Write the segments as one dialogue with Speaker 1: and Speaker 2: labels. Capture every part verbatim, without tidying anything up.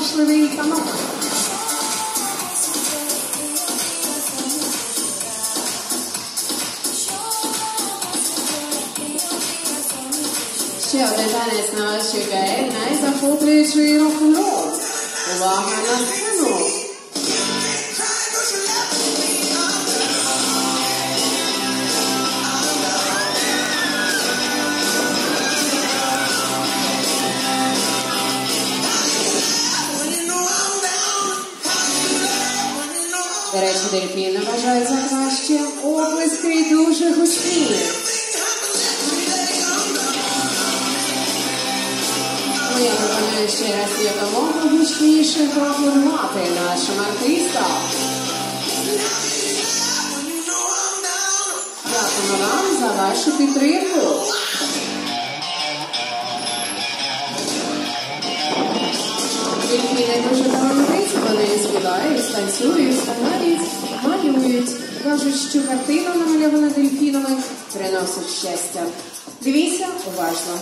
Speaker 1: розпашливий танок. Ще один танець на вас чекає найзахоплюючий рок-н-рол. Увага на сцену! До речі, дельфіни вважають за краще оплески дуже гучні. Я пропоную ще раз якомога гучніше проаплодувати нашим артистам. Дякуємо вам за вашу підтримку. Дельфіни дуже талановиті, вони співають, танцюють та навіть малюють. Кажуть, що картина, намальована дельфінами, приносить щастя. Дивіться уважно.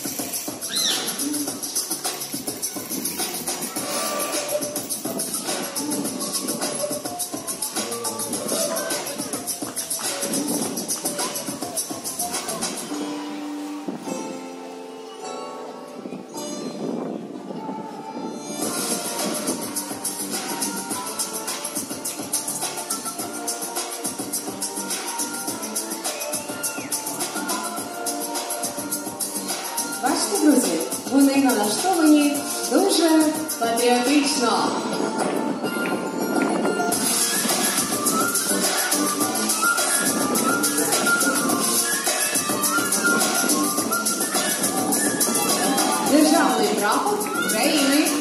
Speaker 1: Бачите, друзі, вони налаштовані дуже патріотично. Державний прапор України.